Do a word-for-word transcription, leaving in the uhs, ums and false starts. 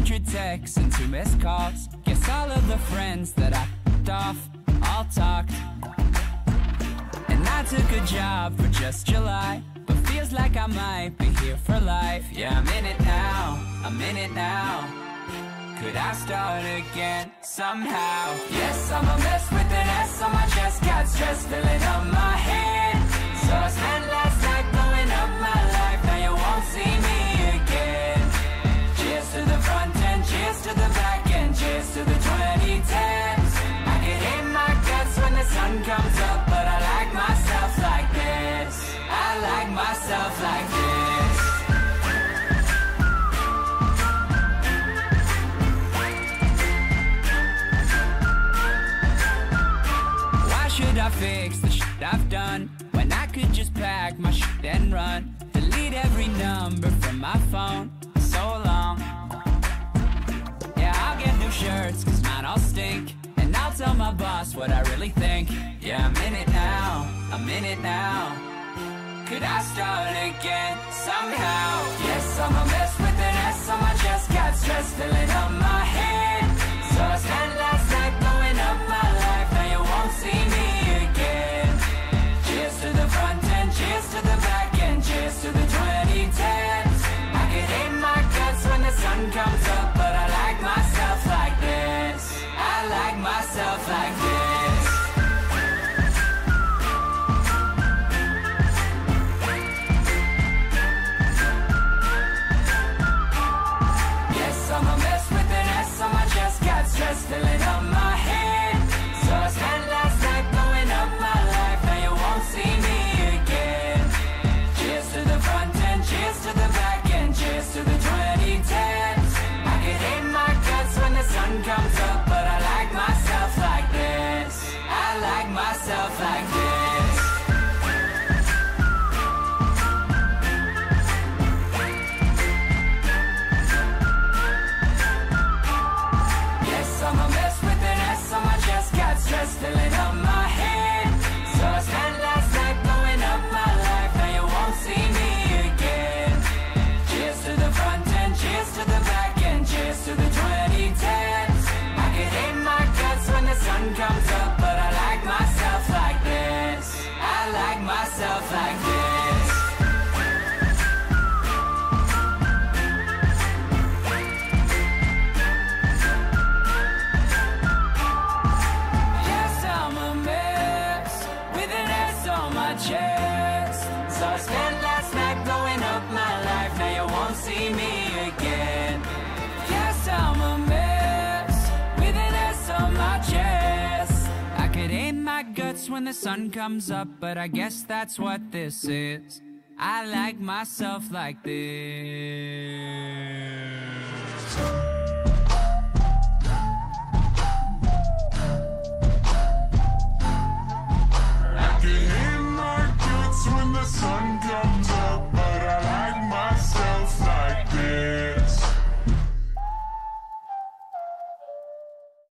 hundred texts and two missed calls. Guess all of the friends that I f***ed off all talked. And I took a job for just July, but feels like I might be here for life. Yeah, I'm in it now, I'm in it now. Could I start again somehow? Yes, I'm a mess with an S on my chest. Got stress filling up my head. So I spent last night blowing up my life. Now you won't see me again. Cheers to the front end, cheers to the back end, cheers to the twenty tens. I can hate my guts when the sun comes up, but I like myself like this. I like myself like this. Why should I fix the shit I've done when I could just pack my shit and run? Delete every number from my phone. So long. Yeah, I'll get new shirts cause mine all stink, and I'll tell my boss what I really think. Yeah, I'm in it now, I'm in it now. Could I start again somehow? Yes, I'm a mess with an S on my chest. Got stress filling up my head. So I spent last night blowing up my life. Now you won't see me again. Cheers to the front end, cheers to the back end, cheers to the twenty tens. I can hate my guts when the sun comes up, but I like myself like this. I like myself like this. Yes, I'm a mess with an S on my chest. Got stress filling up my head. So I spent last night blowing up my life. Now you won't see me again. Cheers to the front end, cheers to the back end, cheers to the twenty tens. I can hate my guts when the sun comes up, but I like myself like this. I like myself like this. Yes, I'm a mess with an S on my chest. Got stress filling up my head. So I spent last night blowing up my life. Now you won't see me again. Cheers to the front end, cheers to the back end, cheers to the twenty tens. I can hate my guts when the sun comes up, but I like myself like this. I like myself like this. Yes, I'm a mess with an S on my chest. So I spent last night blowing up my life. Now you won't see me again. Yes, I'm a mess with an S on my chest. I could aim my guts when the sun comes up, but I guess that's what this is. I like myself like this.